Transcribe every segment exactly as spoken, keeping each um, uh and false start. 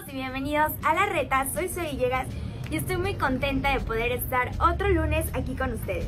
y bienvenidos a La Reta. Soy Zoe Villegas y estoy muy contenta de poder estar otro lunes aquí con ustedes.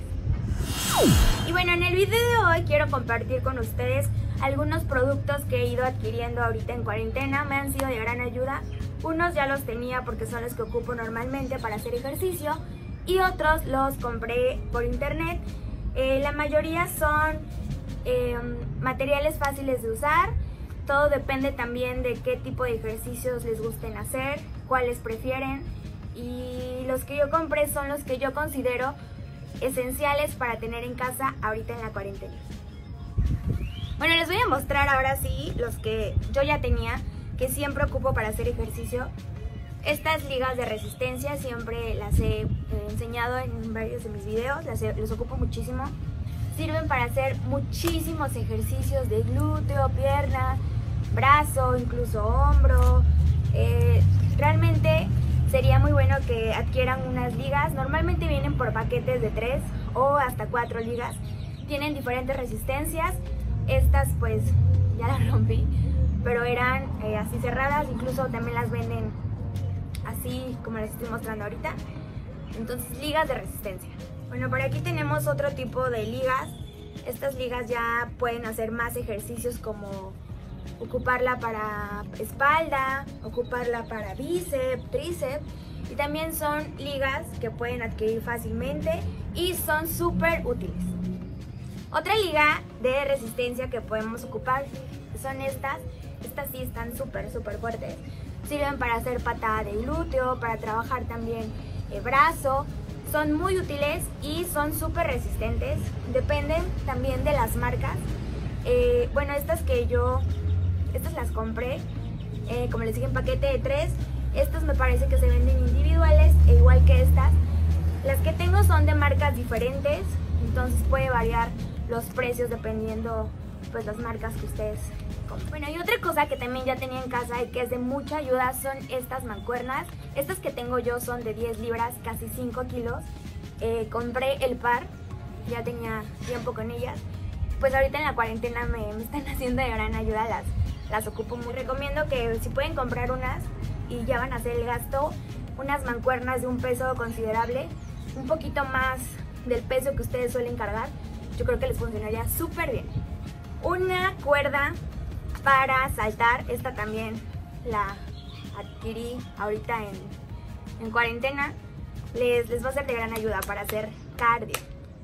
Y bueno, en el video de hoy quiero compartir con ustedes algunos productos que he ido adquiriendo ahorita en cuarentena. Me han sido de gran ayuda. Unos ya los tenía porque son los que ocupo normalmente para hacer ejercicio y otros los compré por internet. Eh, la mayoría son eh, materiales fáciles de usar. Todo depende también de qué tipo de ejercicios les gusten hacer, cuáles prefieren, y los que yo compré son los que yo considero esenciales para tener en casa ahorita en la cuarentena. Bueno, les voy a mostrar ahora sí los que yo ya tenía, que siempre ocupo para hacer ejercicio. Estas ligas de resistencia siempre las he eh, enseñado en varios de mis videos, las, he, los ocupo muchísimo. Sirven para hacer muchísimos ejercicios de glúteo, pierna, brazo, incluso hombro. Eh, realmente sería muy bueno que adquieran unas ligas. Normalmente vienen por paquetes de tres o hasta cuatro ligas. Tienen diferentes resistencias. Estas pues ya las rompí, pero eran eh, así cerradas. Incluso también las venden así como les estoy mostrando ahorita. Entonces, ligas de resistencia. Bueno, por aquí tenemos otro tipo de ligas. Estas ligas ya pueden hacer más ejercicios, como ocuparla para espalda, ocuparla para bíceps, tríceps. Y también son ligas que pueden adquirir fácilmente y son súper útiles. Otra liga de resistencia que podemos ocupar son estas. Estas sí están súper, súper fuertes. Sirven para hacer patada de glúteo, para trabajar también el brazo. Son muy útiles y son súper resistentes. Dependen también de las marcas. Eh, bueno, estas que yo, estas las compré, eh, como les dije, en paquete de tres. Estas me parece que se venden individuales, e igual que estas. Las que tengo son de marcas diferentes, entonces puede variar los precios dependiendo pues las marcas que ustedes compren. Bueno, y otra cosa que también ya tenía en casa y que es de mucha ayuda son estas mancuernas. Estas que tengo yo son de diez libras, casi cinco kilos. Eh, compré el par, ya tenía tiempo con ellas. Pues ahorita en la cuarentena me, me están haciendo de gran ayuda, las, las ocupo muy. Recomiendo que si pueden comprar unas y ya van a hacer el gasto, unas mancuernas de un peso considerable, un poquito más del peso que ustedes suelen cargar, yo creo que les funcionaría súper bien. Una cuerda para saltar, esta también la adquirí ahorita en, en cuarentena. Les, les va a ser de gran ayuda para hacer cardio.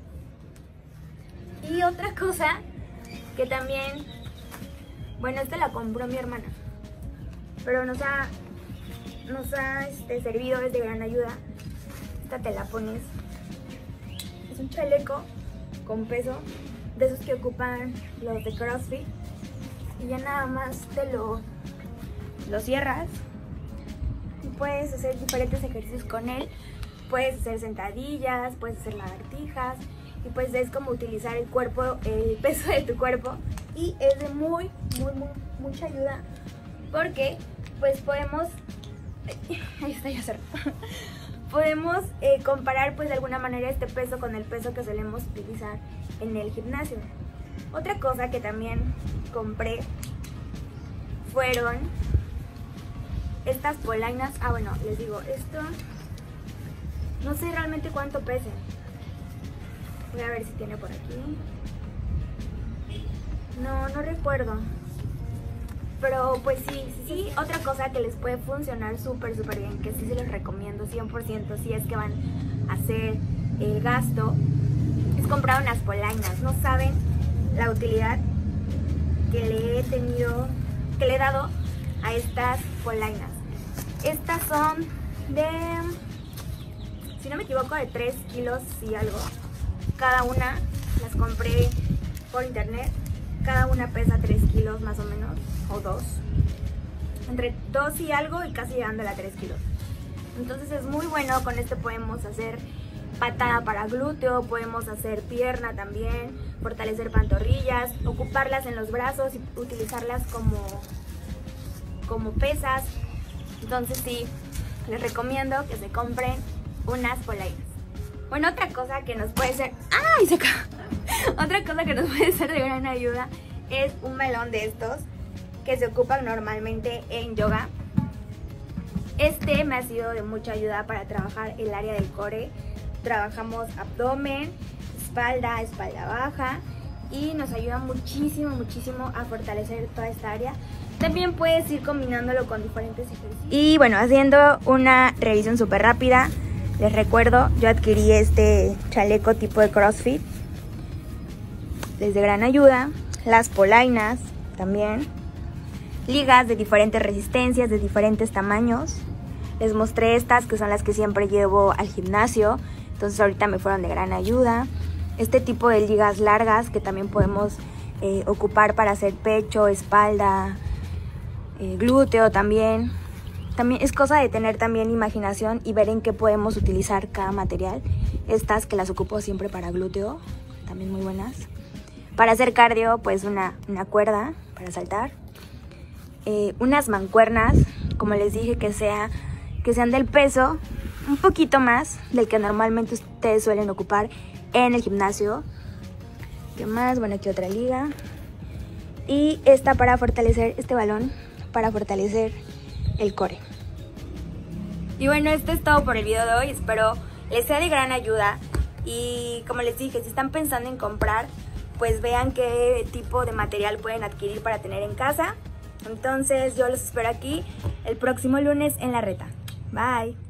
Y otra cosa que también, bueno, esta la compró mi hermana, pero nos ha, nos ha este, servido, es de gran ayuda. Esta te la pones, es un chaleco con peso, de esos que ocupan los de CrossFit, y ya nada más te lo, lo cierras y puedes hacer diferentes ejercicios con él. Puedes hacer sentadillas, puedes hacer lagartijas, y pues es como utilizar el cuerpo, el peso de tu cuerpo, y es de muy, muy, muy, mucha ayuda, porque pues podemos, ahí está ya cerrado, podemos eh, comparar pues de alguna manera este peso con el peso que solemos utilizar en el gimnasio. Otra cosa que también compré fueron estas polainas. Ah, bueno, les digo, esto no sé realmente cuánto pese. Voy a ver si tiene por aquí. No, no recuerdo. Pero pues sí, sí, sí. Otra cosa que les puede funcionar súper, súper bien, que sí se los recomiendo cien por ciento si es que van a hacer el gasto, es comprar unas polainas. No saben la utilidad que le he tenido, que le he dado a estas polainas. Estas son de, si no me equivoco, de tres kilos y algo. Cada una las compré por internet. Cada una pesa tres kilos más o menos, o dos. Entre dos y algo y casi llegando a tres kilos. Entonces es muy bueno. Con este podemos hacer patada para glúteo, podemos hacer pierna también, fortalecer pantorrillas, ocuparlas en los brazos y utilizarlas como, como pesas. Entonces sí, les recomiendo que se compren unas polainas. Bueno, otra cosa que nos puede ser... ¡Ay, se acaba! Otra cosa que nos puede ser de gran ayuda es un melón de estos que se ocupan normalmente en yoga. Este me ha sido de mucha ayuda para trabajar el área del core. Trabajamos abdomen, espalda, espalda baja y nos ayuda muchísimo, muchísimo a fortalecer toda esta área. También puedes ir combinándolo con diferentes ejercicios. Y bueno, haciendo una revisión súper rápida, les recuerdo, yo adquirí este chaleco tipo de CrossFit. Es de gran ayuda. Las polainas también. Ligas de diferentes resistencias, de diferentes tamaños. Les mostré estas que son las que siempre llevo al gimnasio. Entonces ahorita me fueron de gran ayuda. Este tipo de ligas largas que también podemos eh, ocupar para hacer pecho, espalda, eh, glúteo también. También es cosa de tener también imaginación y ver en qué podemos utilizar cada material. Estas que las ocupo siempre para glúteo, también muy buenas. Para hacer cardio, pues una, una cuerda para saltar. Eh, unas mancuernas, como les dije, que, sea, que sean del peso un poquito más del que normalmente ustedes suelen ocupar en el gimnasio. ¿Qué más? Bueno, aquí otra liga. Y esta para fortalecer, este balón, para fortalecer el core. Y bueno, esto es todo por el video de hoy. Espero les sea de gran ayuda. Y como les dije, si están pensando en comprar, pues vean qué tipo de material pueden adquirir para tener en casa. Entonces yo los espero aquí el próximo lunes en La Reta. Bye.